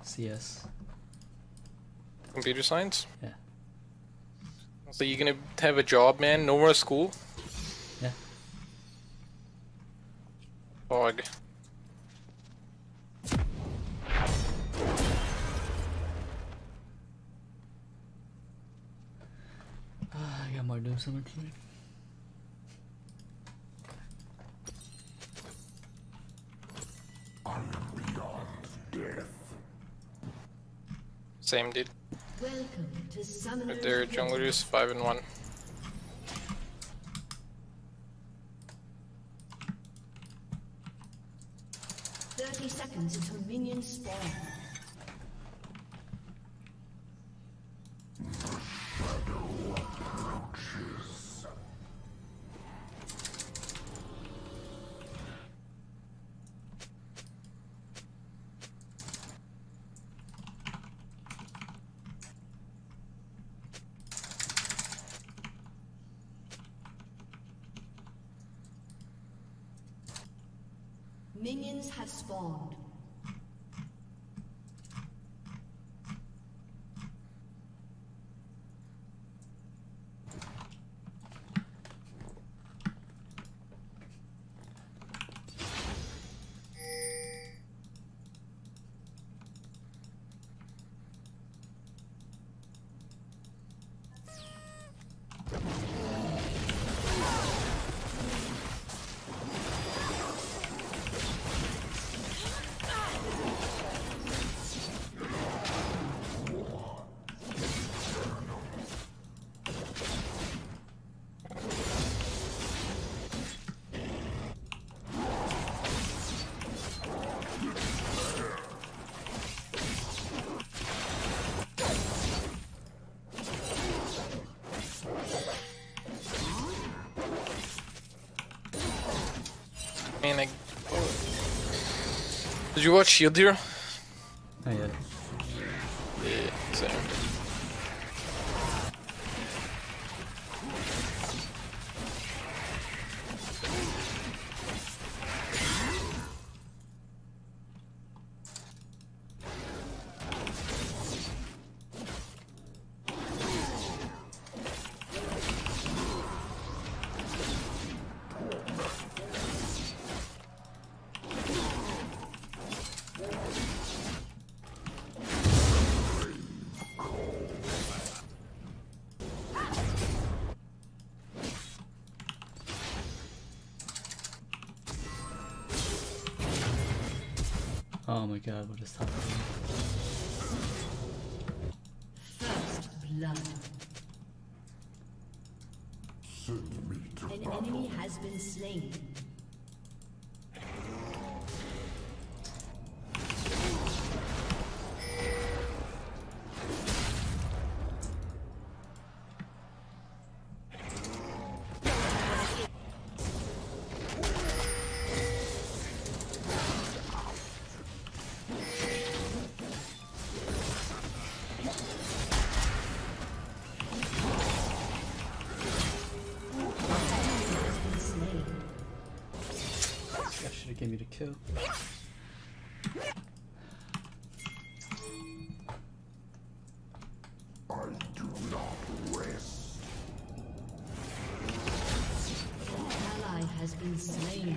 CS. Computer science? Yeah. So you gonna have a job, man? No more school? Yeah. Fog. I got more doom summer team. Same dude. Welcome to Summoner's Right there, junglers 5 and 1. Seconds until minions spawn. Minions have spawned. Man, did you watch Shield Hero? Not yet. Yeah, same. Oh my god, what is happening? First blood. An enemy has been slain. That should have given me the kill. Ally has been slain.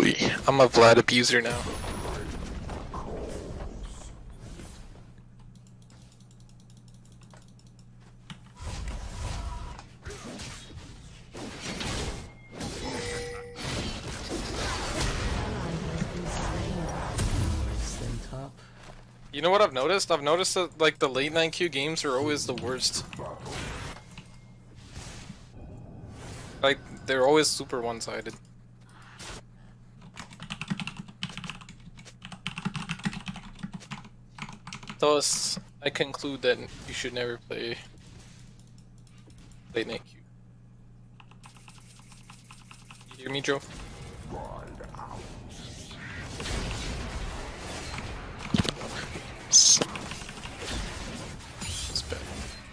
Officially, I'm a Vlad abuser now. Staying top. You know what I've noticed? I've noticed that like the late 9Q games are always the worst. Like they're always super one-sided. Thus, I conclude that you should never play late 9Q. You hear me, Joe? It's bad.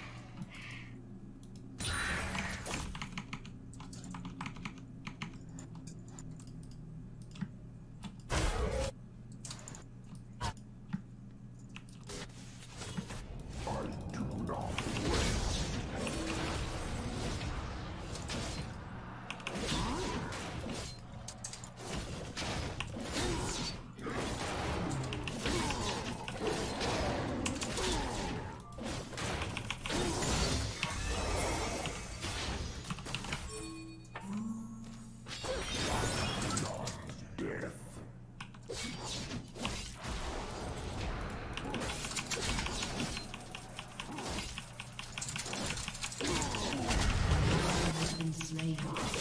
Has been slain.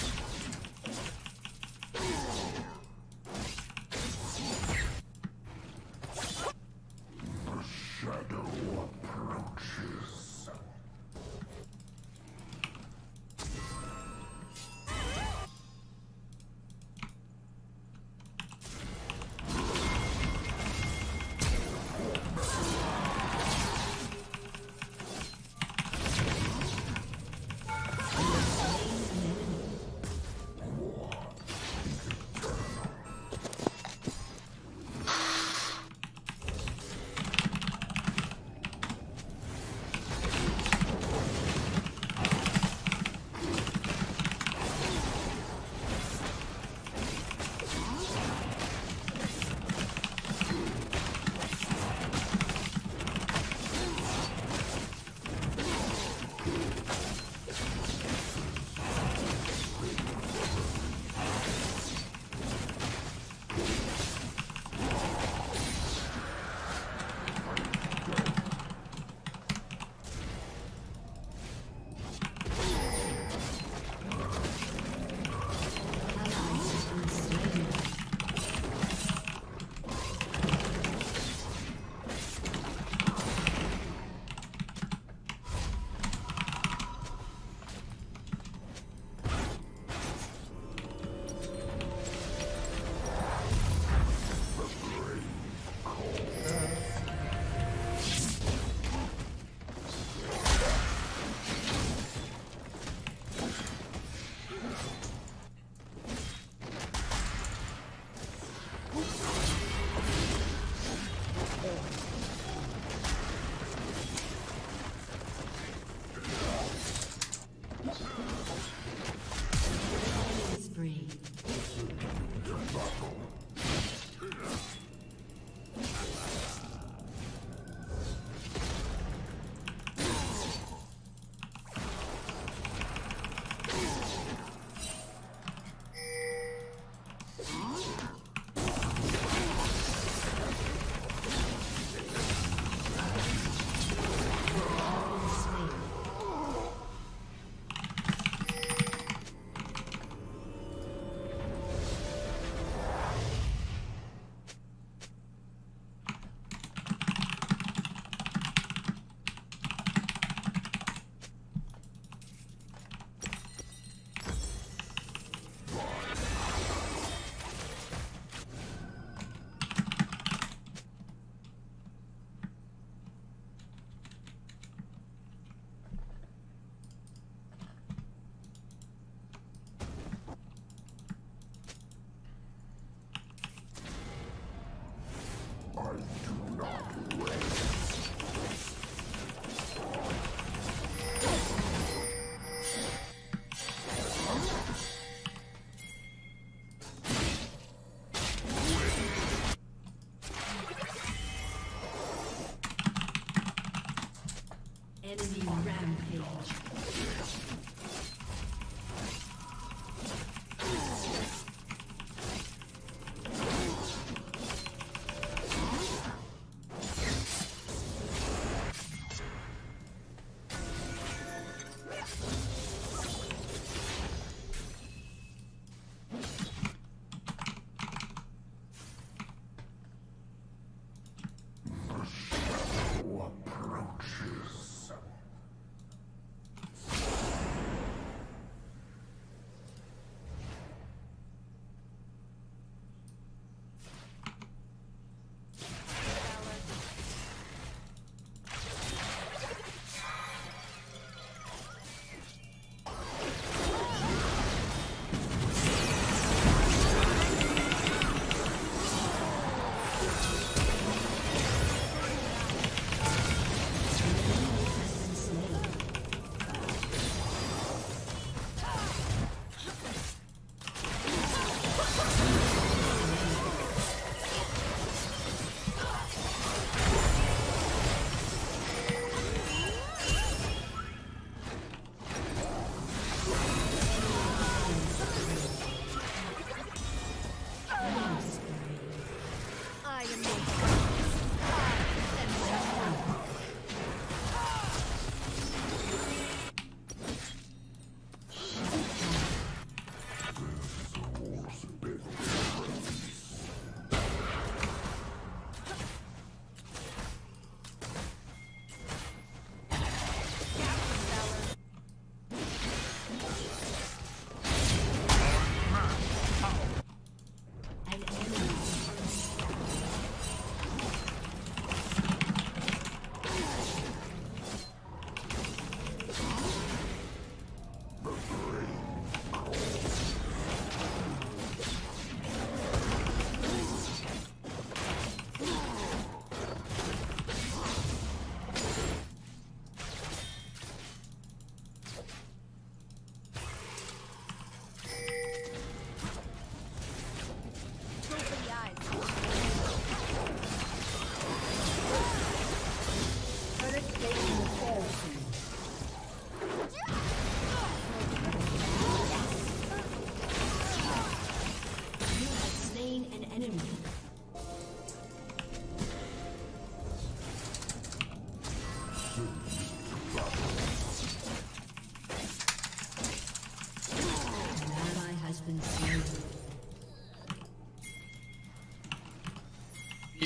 Spree.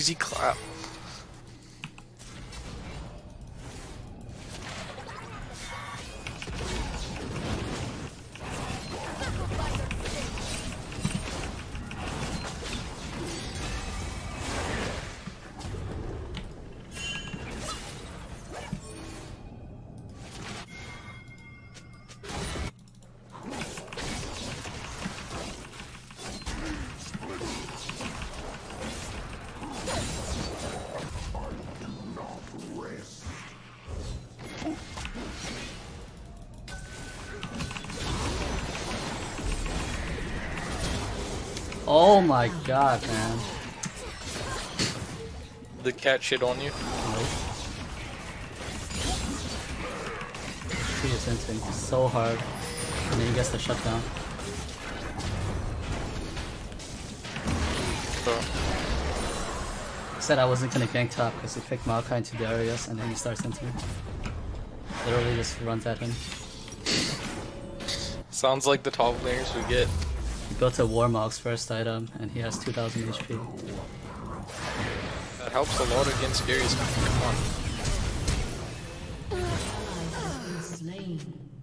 Easy clap. Oh my god, man. The cat shit on you. Nope. He was hinting so hard. And then he gets the shutdown. So, Said I wasn't gonna gank top because he picked Maokai into Darius and then he starts hinting. Literally just runs at him. sounds like the top laners we get. He built a Warmog's first item and he has 2000 HP. That helps a lot against Gary's. Come on. Slain.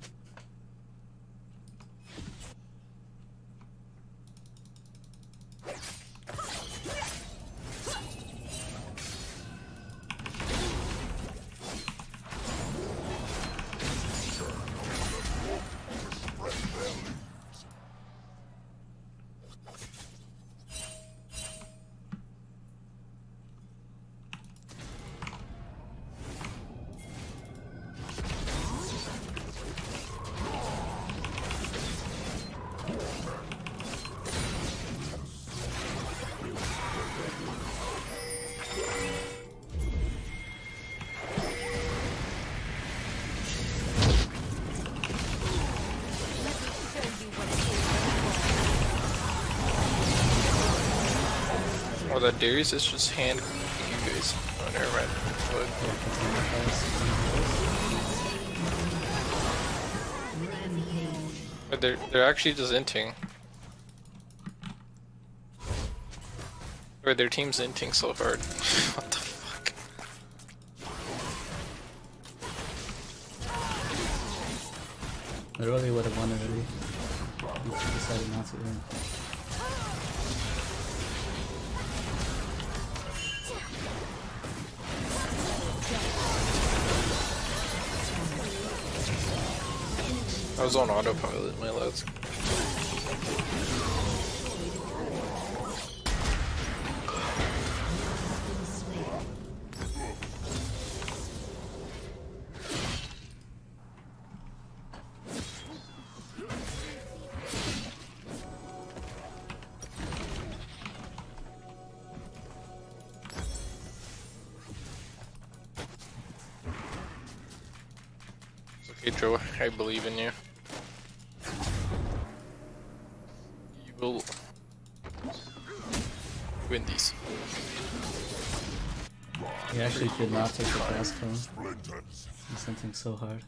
Oh, that Darius is just hand you guys. Oh, never mind. But they're actually just inting. Or their team's inting so hard. What the fuck? Literally would have won already. He decided not to win. I was on autopilot, my lads. It's okay, Joe. I believe in you. You will win these. He actually did not take the fast kill. He's hinting so hard.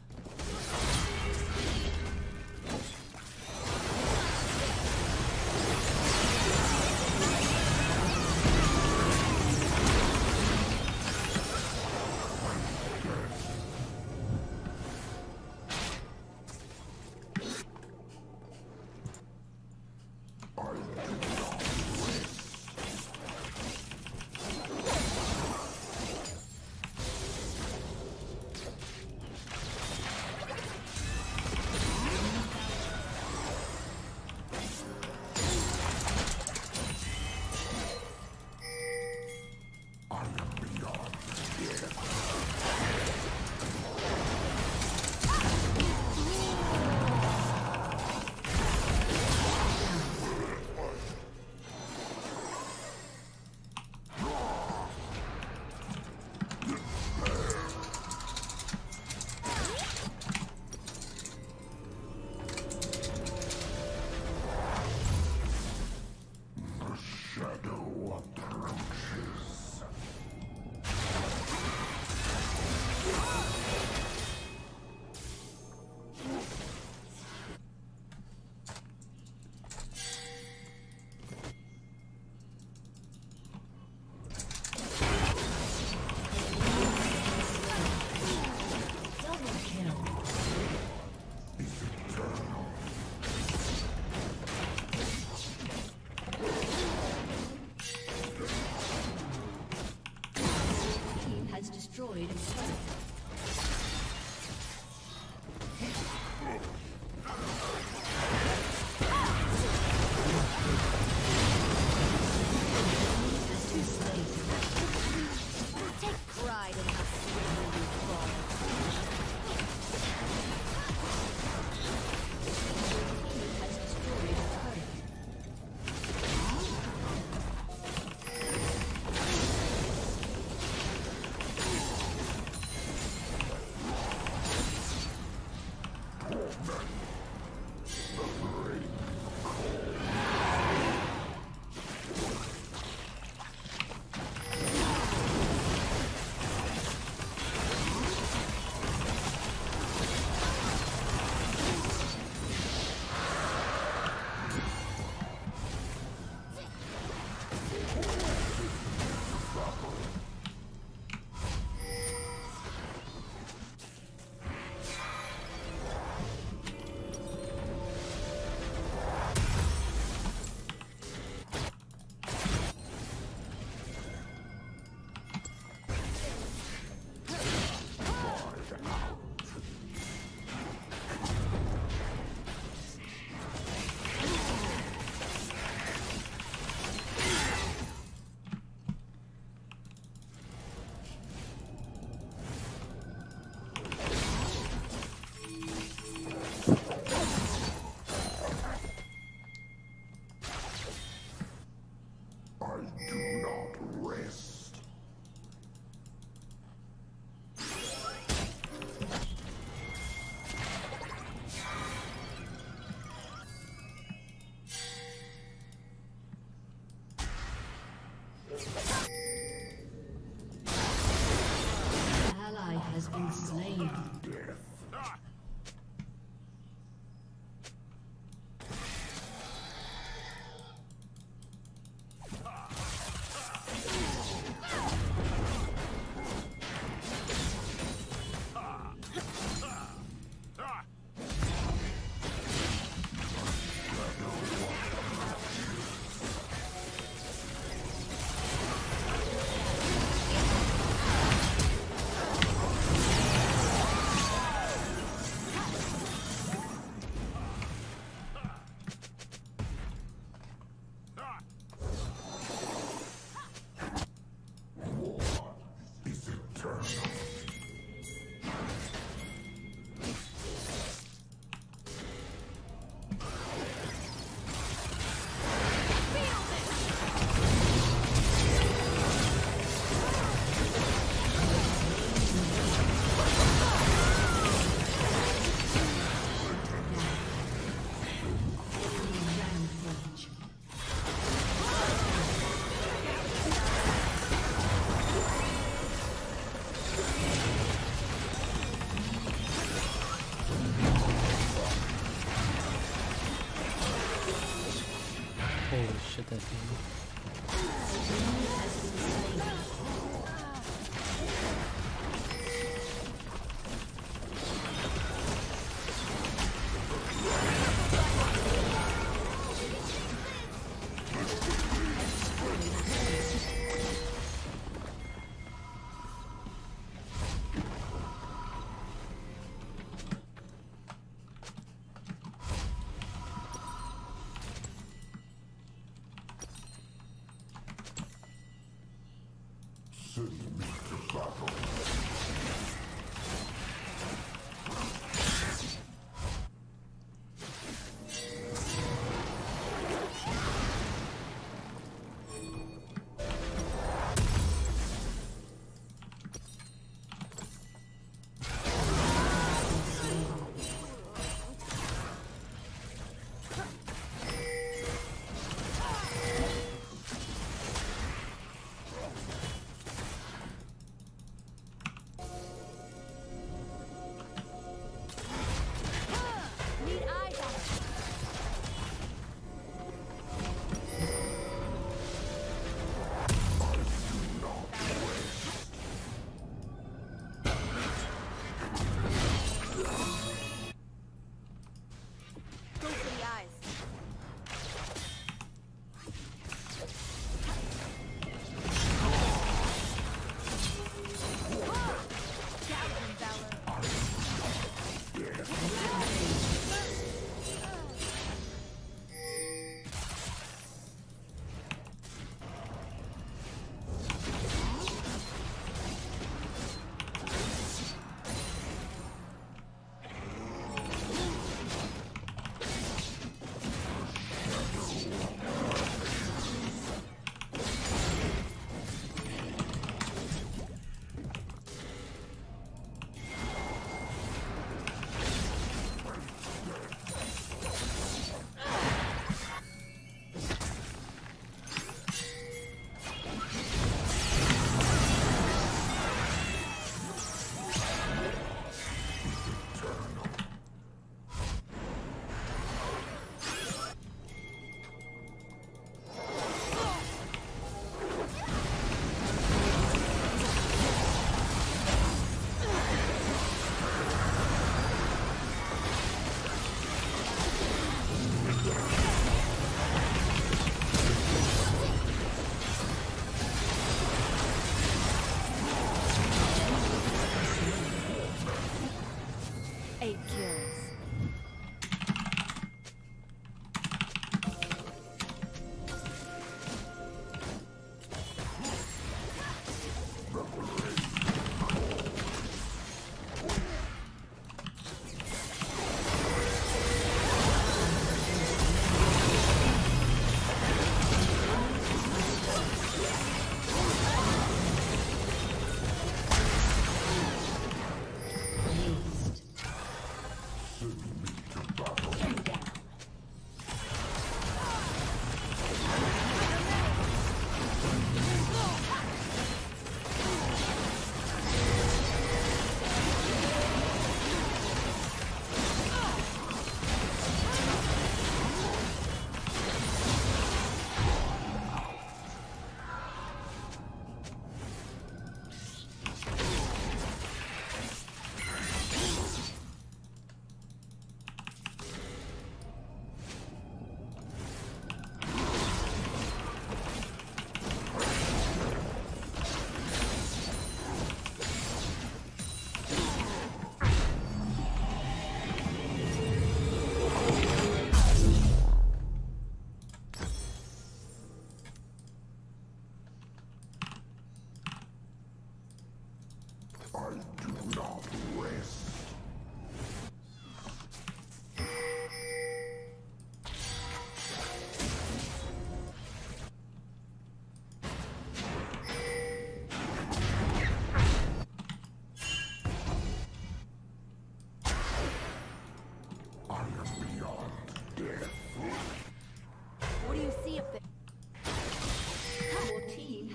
Holy shit, that game. Send me to battle.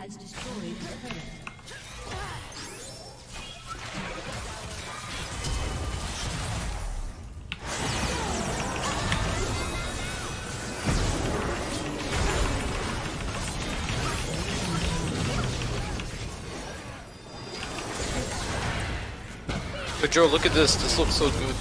has destroyed a turret. But Joe, look at this. This looks so good.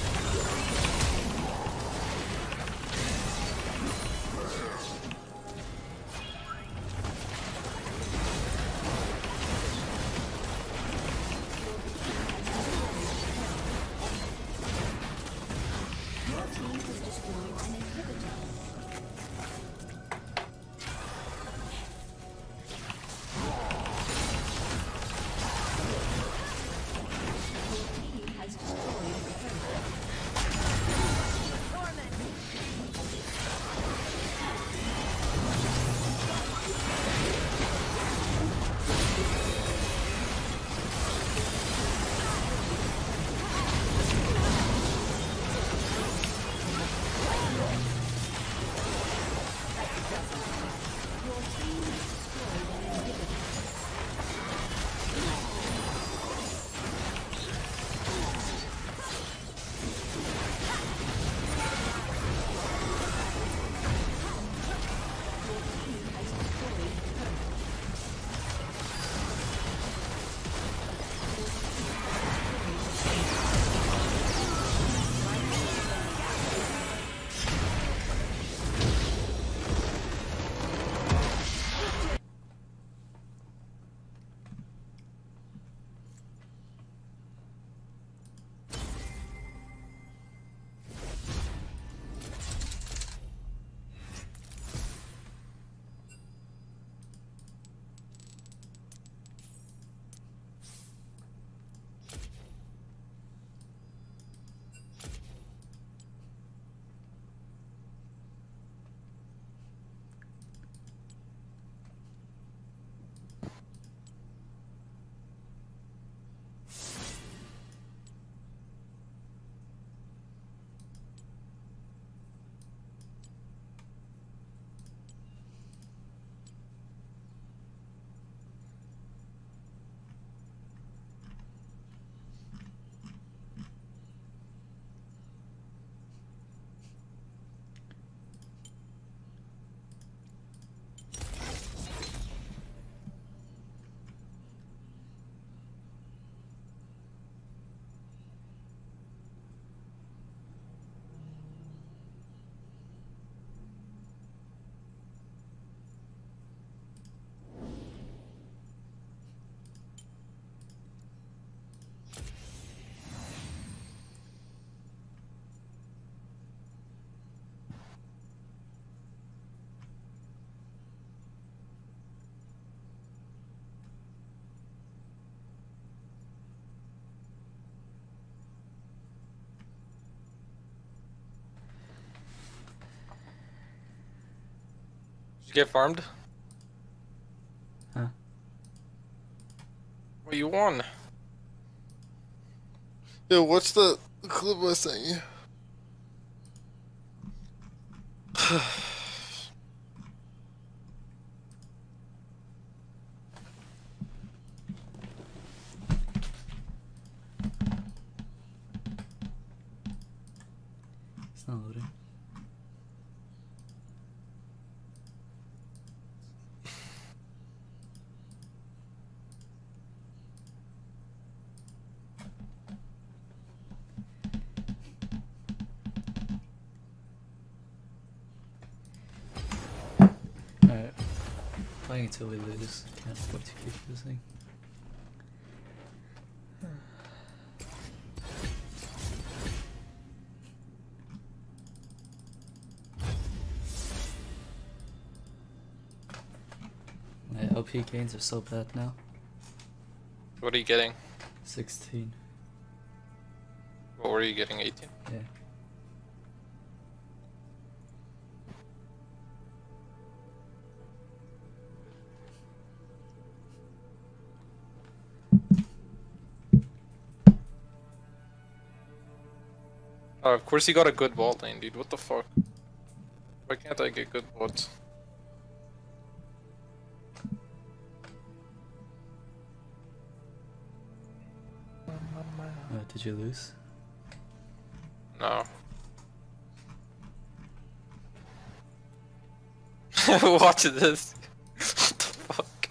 Did you get farmed? Huh? Well, you won. Yo, what's the clip I sent you? It's not loading. Alright. Playing until we lose. Can't afford to keep losing. My LP gains are so bad now. What are you getting? 16. What were you getting? 18? Yeah. Oh, of course you got a good bot lane, dude. What the fuck? Why can't I get good bots? Did you lose? No. Watch this. What the fuck?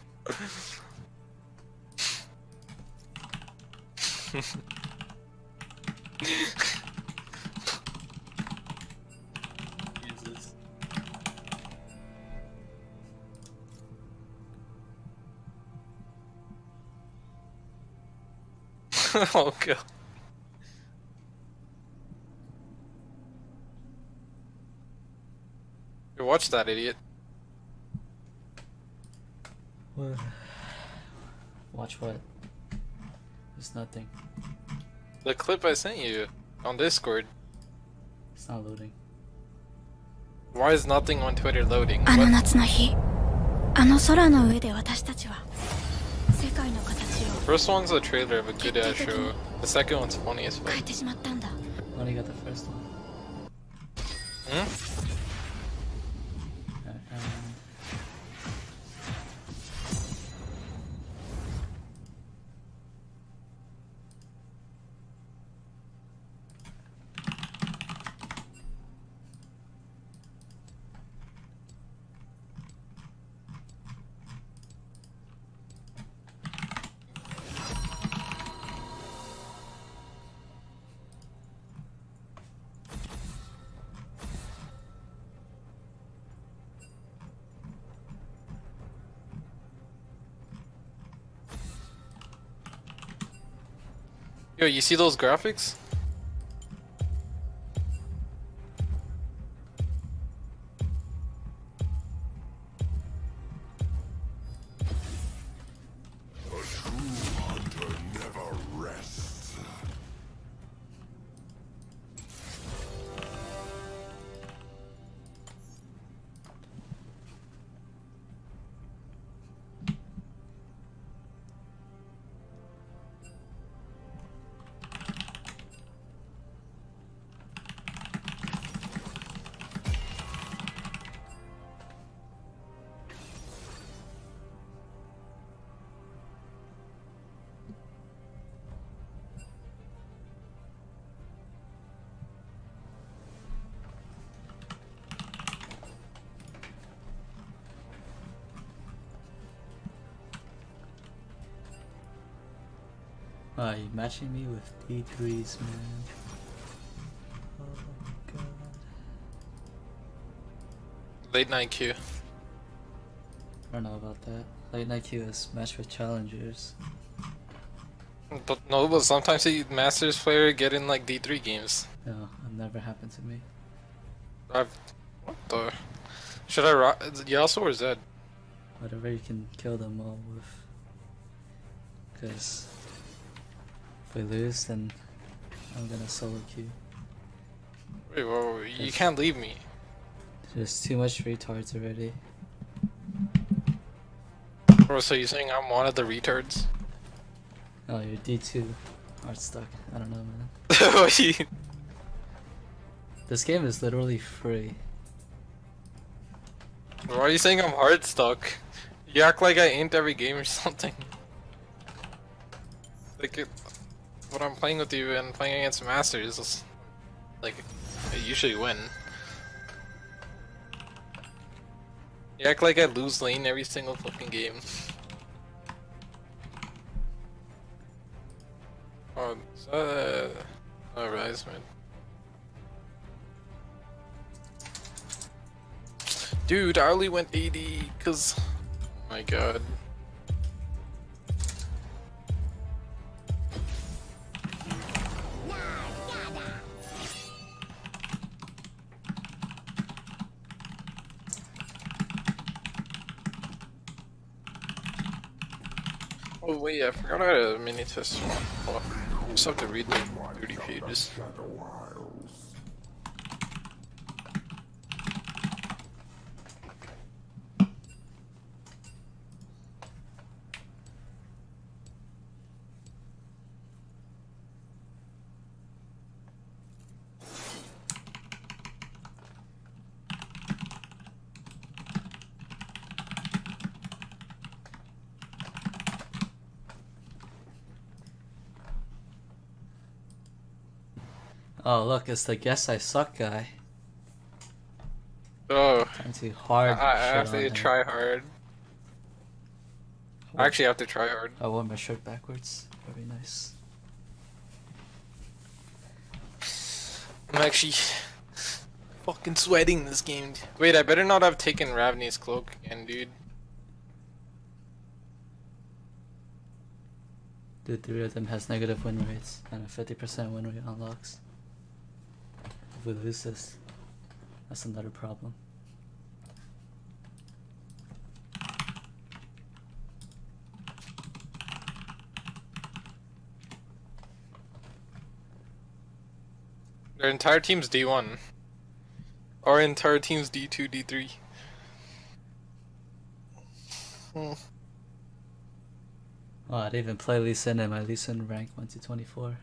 Jesus. Oh god. Watch that, idiot. What? Watch what? There's nothing. The clip I sent you on Discord. It's not loading. Why is nothing on Twitter loading? あの What? 夏の日、あの空の上で私たちは世界の形を First one's a trailer of a good ass show. The second one's funny as 変え fuck. てしまったんだ。 Only got the first one. Hmm? Yo, you see those graphics? Ah, you matching me with D3s, man. Oh my god. Late night queue. I don't know about that. Late night queue is matched with challengers. But no, but sometimes see Masters player get in like D3 games. No, it never happened to me. What the? Should I rock Yasuo or Zed? Whatever you can kill them all with. Because if we lose, then I'm gonna solo queue. Wait, whoa, you can't leave me. There's too much retards already. Bro, so you saying I'm one of the retards? Oh, you're D2 art stuck. I don't know, man. This game is literally free. Why are you saying I'm hard stuck? You act like I ain't every game or something. Like, when I'm playing with you and playing against Masters, like, I usually win. You act like I lose lane every single fucking game. Oh, Rise, man. Dude, I only went 80 because, oh my god. Oh wait, I forgot I had a mini test. Oh, I just have to read the 30 pages. Oh look, it's the guess I suck guy. Oh, Time to hard. I shit have on to him. try hard. I actually have to try hard. I wore my shirt backwards. Very nice. I'm actually fucking sweating this game. Wait, I better not have taken Ravni's cloak again, dude. Dude, 3 of them has negative win rates and a 50% win rate unlocks. If we lose this, that's another problem. Their entire team's D1. Our entire team's D2, D3. Oh, I didn't even play Lee Sin and my Lee Sin rank went to 24.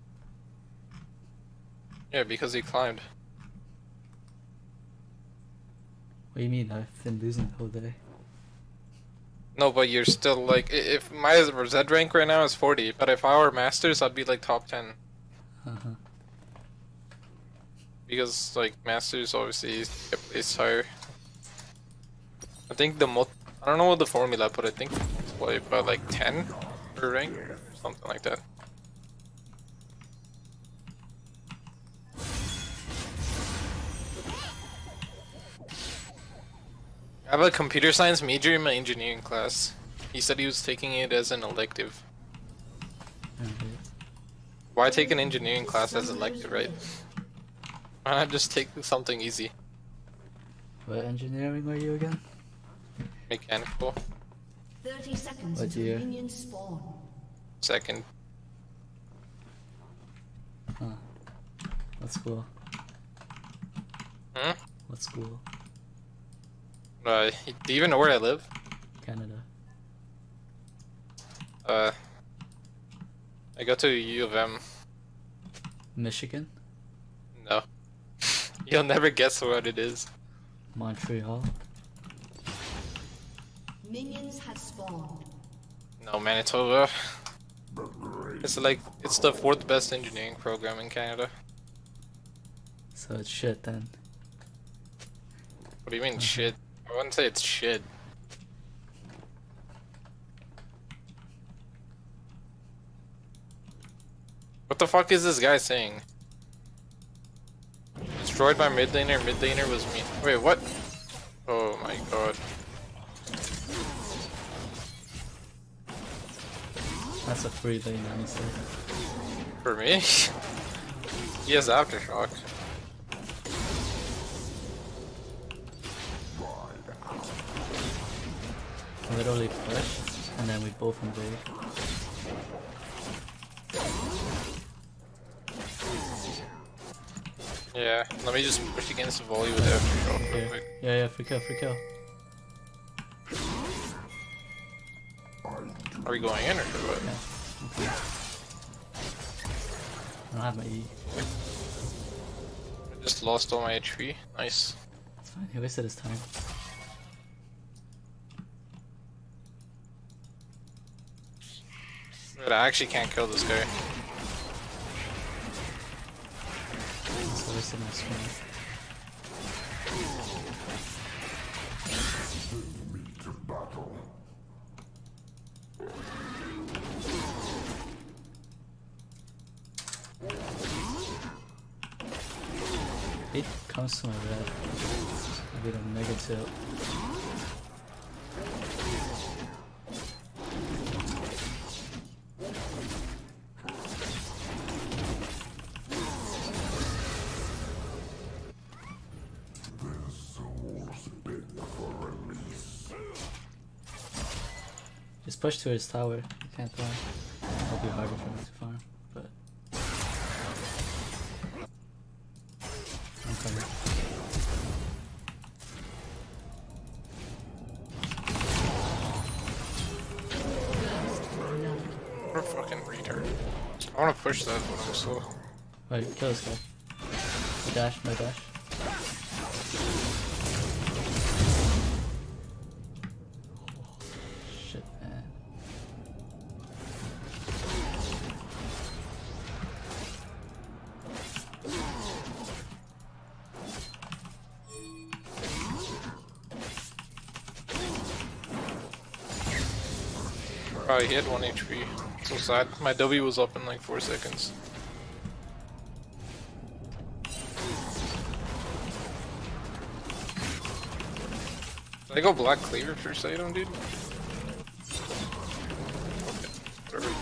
Yeah, because he climbed. What do you mean? I've been losing the whole day. No, but you're still like, if my Z rank right now is 40, but if I were Masters, I'd be like top 10. Uh-huh. Because like Masters obviously get placed higher. I think the I don't know what the formula, but I think it's play by like 10 per rank, or something like that. I have a computer science major in my engineering class. He said he was taking it as an elective. Okay. Why take an engineering class as elective, right? Why not just take something easy? What engineering are you again? Mechanical. 30 seconds What until year? minions spawn. Second. Huh. What school? Hmm? What school? Do you even know where I live? Canada. I go to U of M. Michigan? No. You'll never guess what it is. Montreal? Minions have spawned. No, Manitoba. It's like, it's the 4th best engineering program in Canada. So it's shit then. What do you mean shit? I wouldn't say it's shit. What the fuck is this guy saying? Destroyed by mid laner, mid laner was me. Wait, what? Oh my god. That's a free lane, honestly. For me? He has Aftershock. Literally push, and then we both invade. Yeah, let me just push against the volley with Aftershock real Yeah, quick. yeah, free kill, free kill. Are we going in or what? Yeah. Okay. I don't have my E. I just lost all my HP. Nice. It's fine, he wasted his time. But I actually can't kill this guy. He's wasted my screen. It comes to my red. I get a mega tilt. Just push to his tower. You can't farm. It'll be harder for him to farm, but I'm coming. What a fucking retard. I wanna push that, but I'm slow. Wait, kill this guy. My dash, my dash. Shit, man. Oh, he had 1 HP. So sad. My W was up in like 4 seconds. Did I go Black Cleaver first item, dude? Okay. Sorry.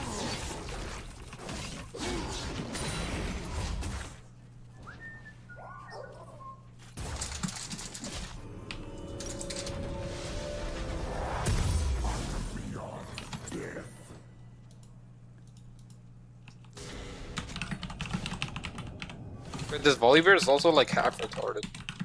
Wait, this Volibear is also like half retarded.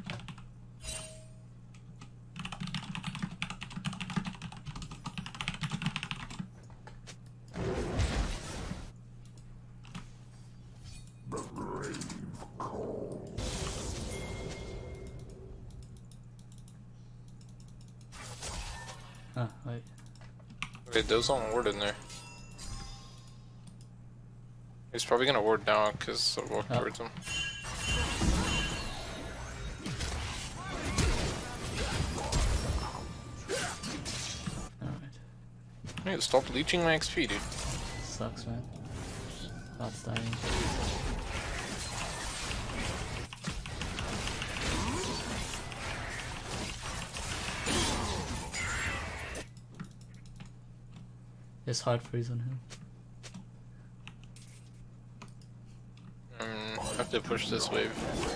Ah, wait. Wait, there's one ward in there. He's probably gonna ward down because I'll walk towards him. Alright. Hey, stop leeching my XP, dude. Sucks, man. Bot's dying. It's hard freeze on him. I have to push this wave.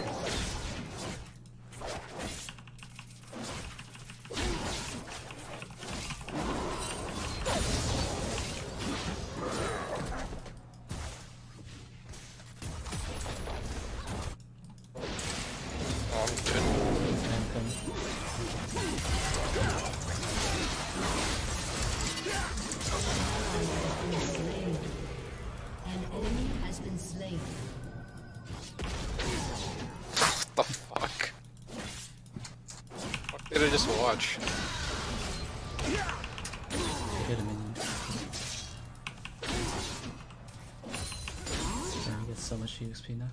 Oh, I'm dead. I'm coming. An enemy has been slain. What the fuck? What did I just watch? Get a minion. And he gets so much UXP now.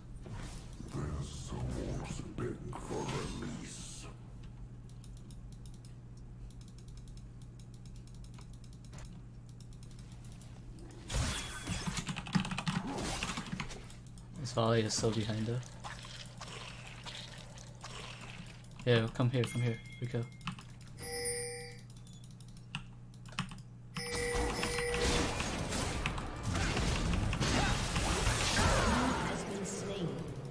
This volley is so behind though. Yeah, come here, Rico. Has been slain.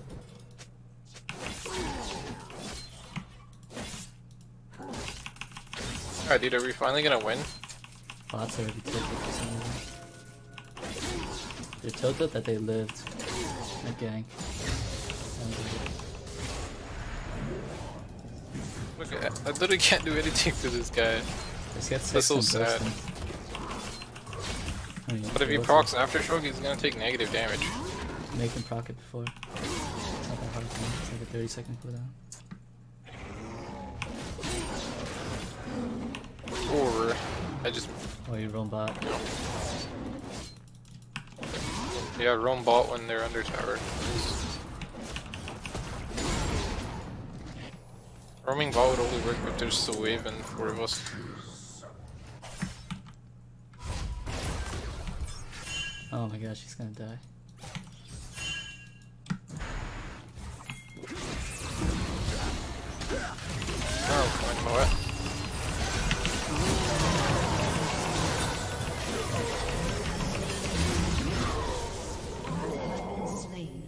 Alright, dude, are we finally gonna win? Bots already tilted for some reason. They're tilted that they lived a gang. Look, I literally can't do anything to this guy. This gets That's 6 so and sad. bursting. I mean, But if he also procs Aftershock, he's gonna take negative damage. make him proc it before. It's not that hard, man. It's like a 30-second cooldown. Or I just Or you roam bot. roam bot when they're under tower. Roaming bot would only work if there's a wave and 4 of us. Oh my gosh, he's gonna die. Oh, like what? Been slain.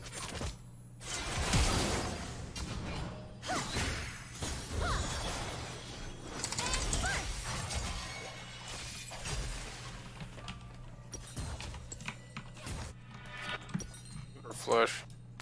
Or flush.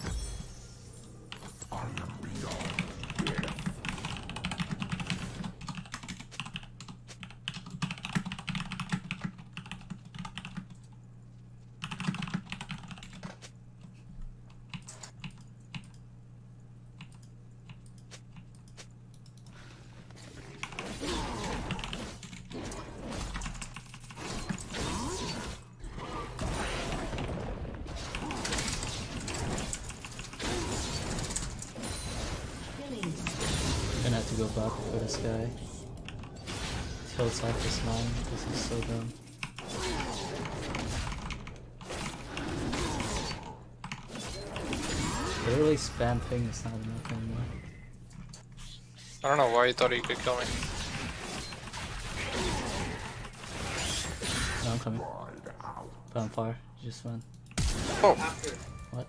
Gonna have to go bot for this guy. Kills off this mine because he's so dumb. Literally spam ping is not enough anymore. I don't know why you thought he could kill me. No, I'm coming. But I'm far. Just run. Oh! What?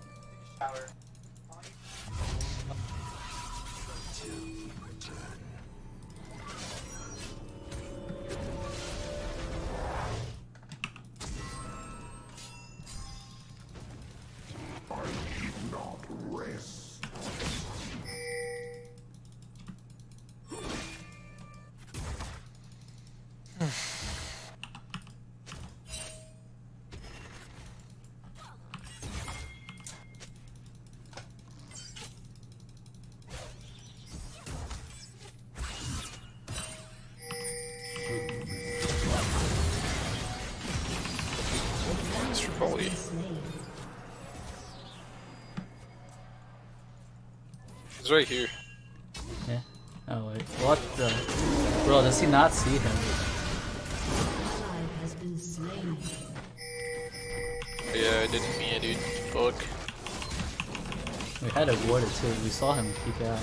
Mr. Foley. He's right here. Yeah. Oh wait. What the? Bro, does he not see him? Ally has been slain. Yeah, I didn't mean it, dude. Fuck. We had it warded too. We saw him peek out.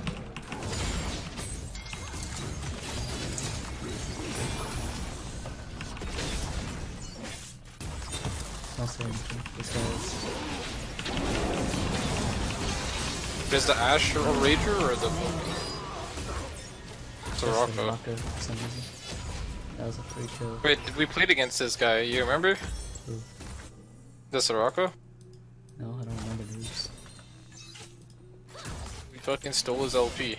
Don't say anything. This guy is. Is the Ash a Rager or the Soraka? Soraka for some reason. That was a free kill. Wait, did we played against this guy? You remember? Who? The Soraka? No, I don't remember these. We fucking stole his LP.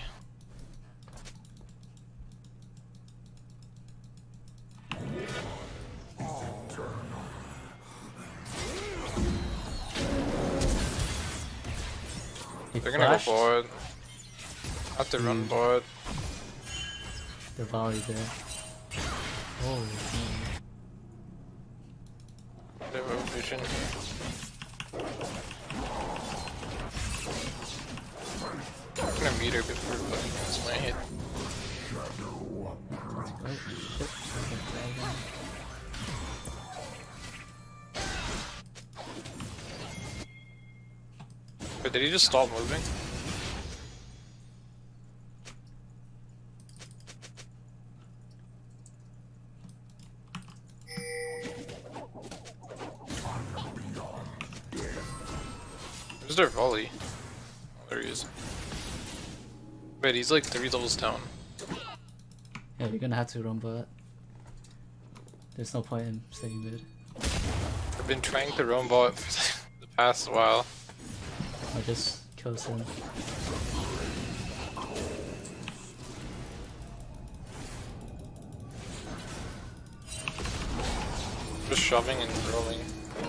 He They're gonna flashed. go board. Have to run board. The volley there. Holy shit. They have vision. I'm gonna meet her before fucking hits my hit. Oh shit. There's a dragon. Wait, did he just stop moving? Where's their volley? Oh, there he is. Wait, he's like 3 levels down. Yeah, you're gonna have to run bot. There's no point in staying mid. I've been trying to roam bot for the past while. Or just kills him. Just shoving and throwing.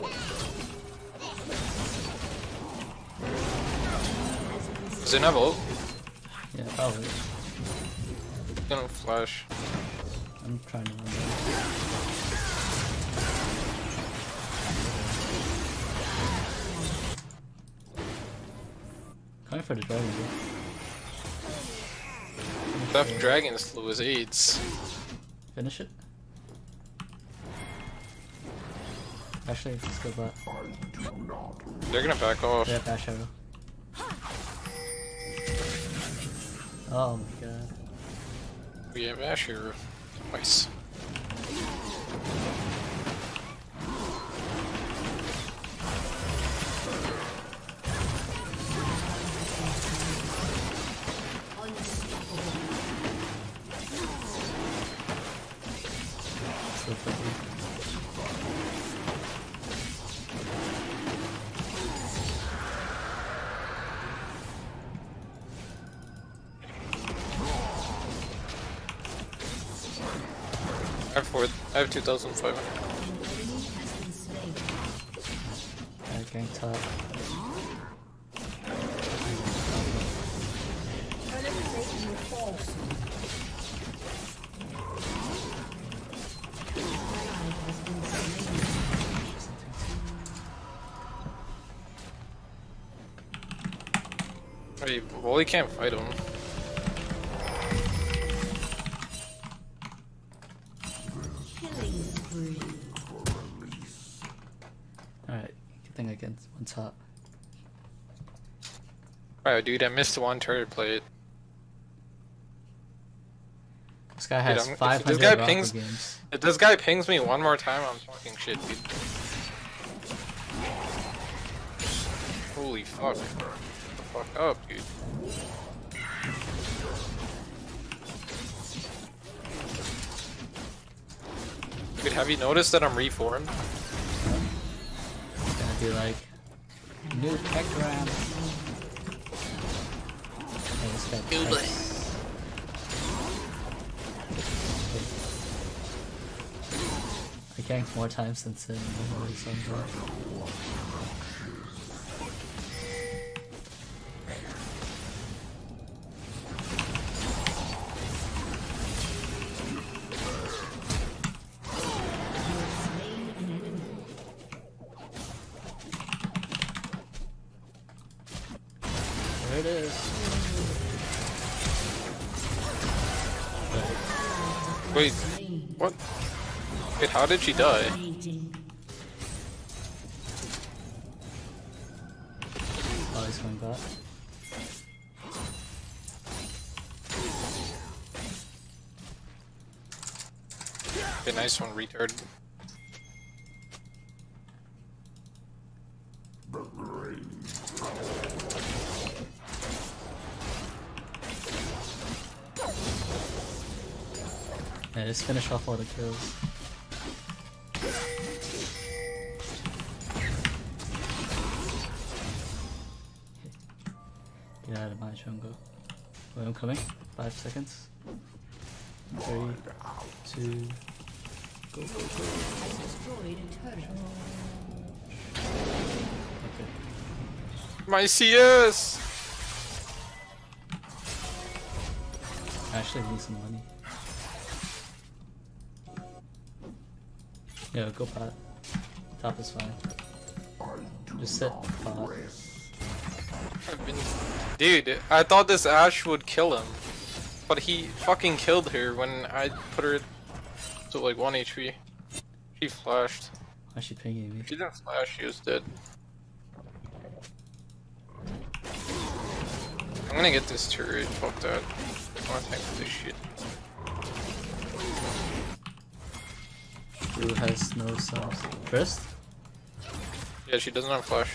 Does it have ult? Yeah, probably. He's gonna flash. I'm trying to run bot. Coming for the dragon, bro. That dragon slew his aids. Finish it. Actually, let's go bot. They're gonna back off. Yeah, bash arrow. Oh my god. We have Ash here twice. So funny. I have 2,500. Gang top. Wait, Wally can't fight him. Alright, good thing I get one top. Wow, dude, I missed one turret plate. This guy has Dude, if 500 this guy Rocket pings- games. If this guy pings me one more time, I'm talking shit, dude. Holy fuck. Shut the fuck up, dude. Dude, have you noticed that I'm reformed? It's gonna be like new Pectoram. Hey, this guy Pecs. I ganked more times than Sin. There it is. Wait, what? Wait, how did she die? Oh, he's going back. Okay, nice one, retard. Yeah, just finish off all the kills. Get out of my jungle. Wait, I'm coming. 5 seconds. 3, 2, go, go, go. Destroyed a turret. Okay. My CS! I actually need some money. Yeah, go pot. Top is fine. Just sit pot. Dude, I thought this Ashe would kill him. But he fucking killed her when I put her to like 1 HP. She flashed. Why is she pinging me? If she didn't flash, she was dead. I'm gonna get this turret, fuck that. I wanna tank with this shit. Blue has no subs. First? Yeah, she doesn't have flash.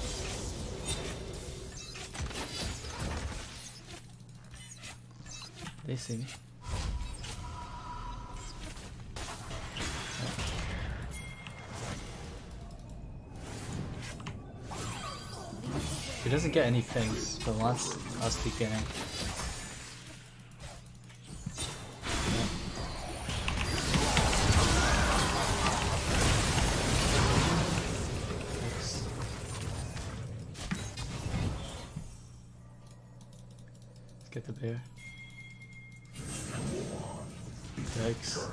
They see me. He doesn't get any things, but wants us to get him. Let's get the bear. Yikes.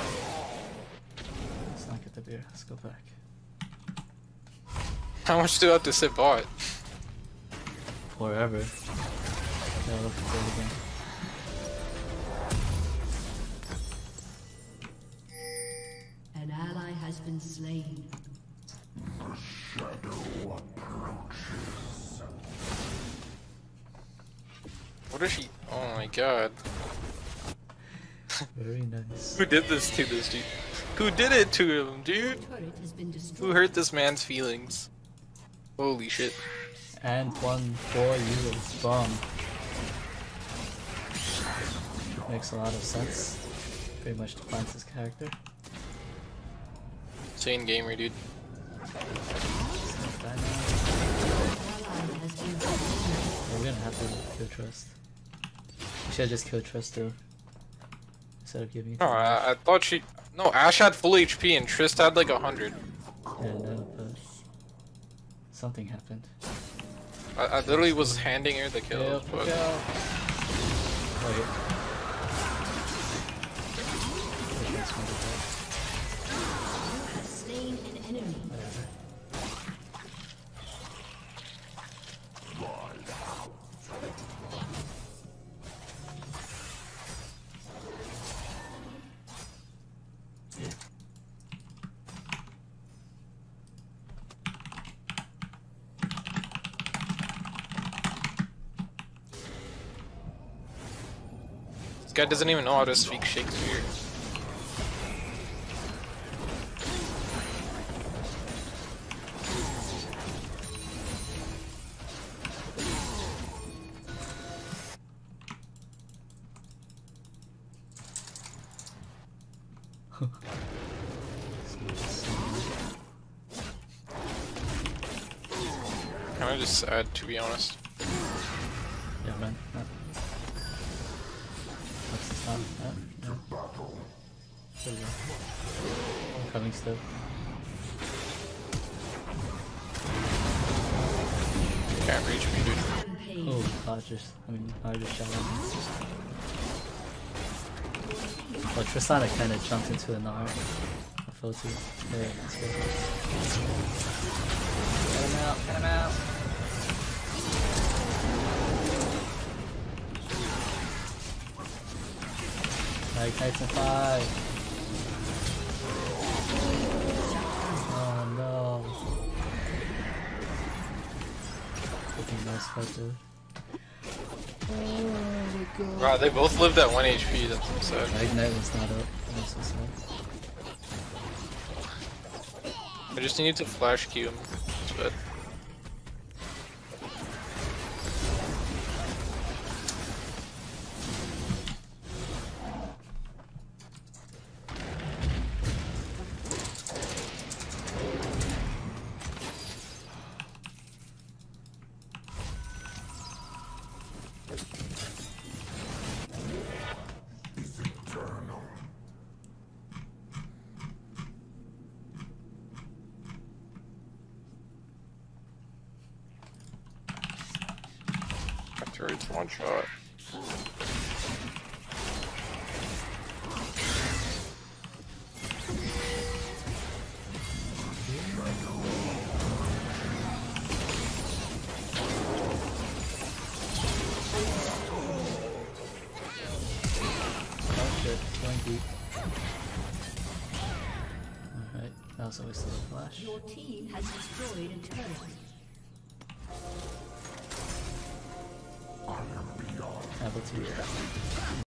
Let's not get the beer, let's go back. How much do I have to sit bot? Forever. Yeah, look at it again. An ally has been slain. What is she? Oh my god. Very nice. Who did this to this dude? Who did it to him, dude? Turret has been Who destroyed. hurt this man's feelings? Holy shit. And 1-4 euros. Bomb. Makes a lot of sense. Pretty much defines his character. Insane gamer, dude. Die now. Ally has been slain. We're gonna have to kill Trust. We should just kill Trust though. Instead of giving it to No, him. I thought she. No, Ashe had full HP and Trist had like 100. Yeah, no, but something happened. I literally was handing her the kills, Yep, but go. Wait. Which one's gonna be You have slain an enemy. that? Whatever. guy doesn't even know how to speak Shakespeare. Kinda just sad, to be honest. Yeah, man. What's the sound? No. There we go. I'm coming still. Can't reach me, dude. Oh, I just shot him. Oh, Tristana kinda jumped into an R. I fell too. Yeah, let's go. Get him out, get him out! Like Titan 5! Oh no! Fucking nice fight, dude. Wow, they both lived at 1 HP, that's so sad. My Ignite was not up. That's so sad. I just need to flash Q him. But it's one shot. Oh shit, going deep. Alright, that was always the flash. Your team has destroyed a turret. Apple 2.